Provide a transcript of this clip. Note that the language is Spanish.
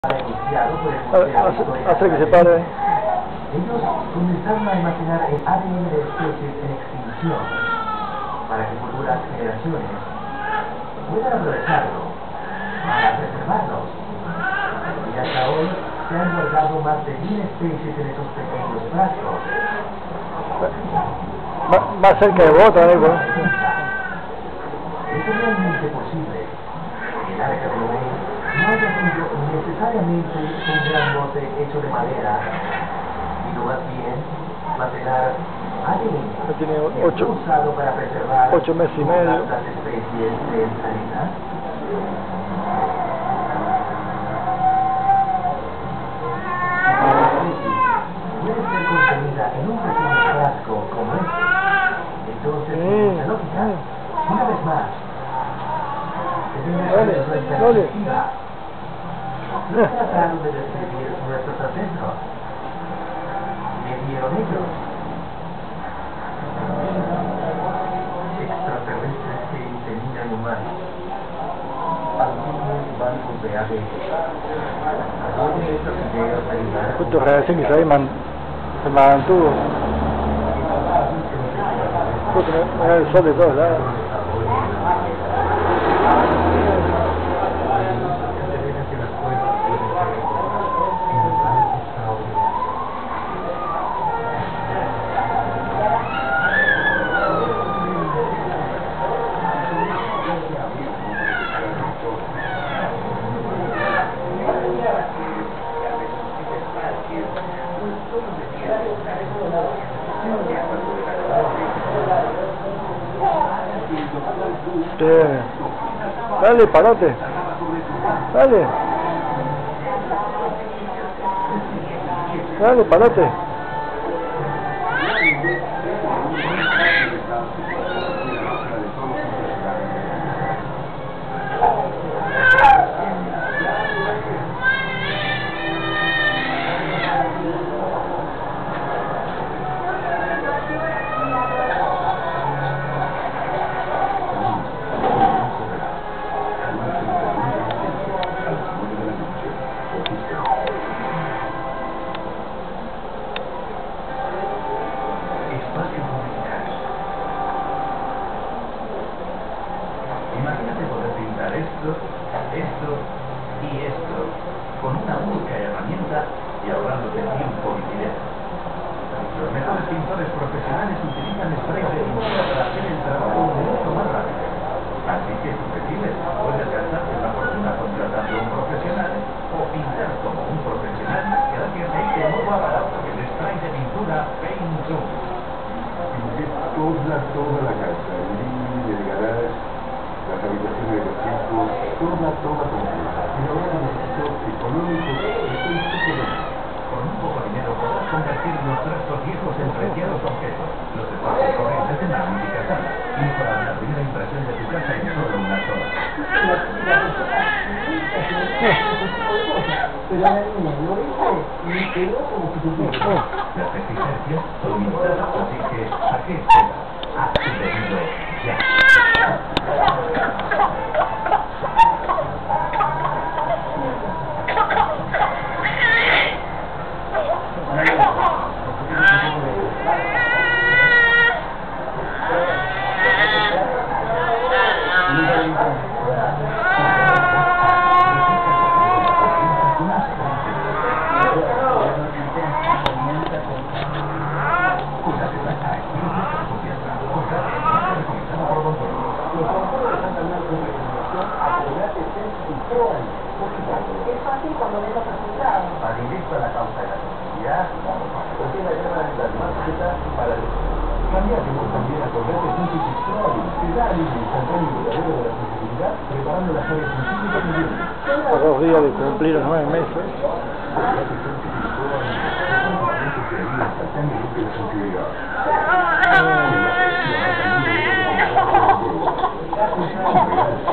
Hace que se pare. Ellos comenzaron a almacenar el ADN de especies en extinción para que futuras generaciones puedan aprovecharlo para preservarlos. Y hasta hoy se han guardado más de 1000 especies en esos pequeños frascos. Más cerca de vos también, ¿no? ¿Es realmente posible que el arca de Noé no haya sido necesariamente un gran bote hecho de madera, sino más bien almacenar ADN tiene que fue usado para preservar 8 meses y medio. las especies del planeta? Puede ser contenida en un pequeño frasco como este. Entonces, en esa lógica, una vez más, Dale. no trataron de describir nuestros ancestros. ¿Qué vieron ellos? Extraterrestres que inseminan humanos. Antiguos bancos de ADN. Algunos de estos ideas ayudaron. Justo reacción que se mantuvo. Justo me da el sol de todos lados. Dale, parate. Dale. Dale, parate. Imagínate poder pintar esto y esto con una única herramienta y ahorrándote tiempo y dinero. Los mejores pintores profesionales utilizan sprays de pintura para hacer el trabajo mucho más rápido. Así que si prefieres, puedes gastarte una fortuna contratando a un profesional o pintar como un profesional gracias a este nuevo aparato, el spray de pintura Paint Zoom. Pinté toda la casa, el living, el garage, las habitaciones de los chicos, toda completa. Y ahora necesito económico, estoy súper. Con un poco de dinero podrás convertir los trastos viejos en preciados objetos, los espacios corrientes en magníficas salas, y para la primera impresión de tu casa en solo una sola. Pero a la niña lo hice y quedó como si tuviera. Las exigencias son limitadas, así que ¿a qué esperas? Haz tu pedido ya. Es fácil cuando menos resultados. Directo a la causa de la necesidad, porque la llama de las más sujetas para el cambiamos también a correr de Synthesis Pro, que da el instantáneo y verdadero de la sensibilidad, preparando las áreas sensibles de nivel. A 2 días de cumplir los 9 meses. Sensibilidad.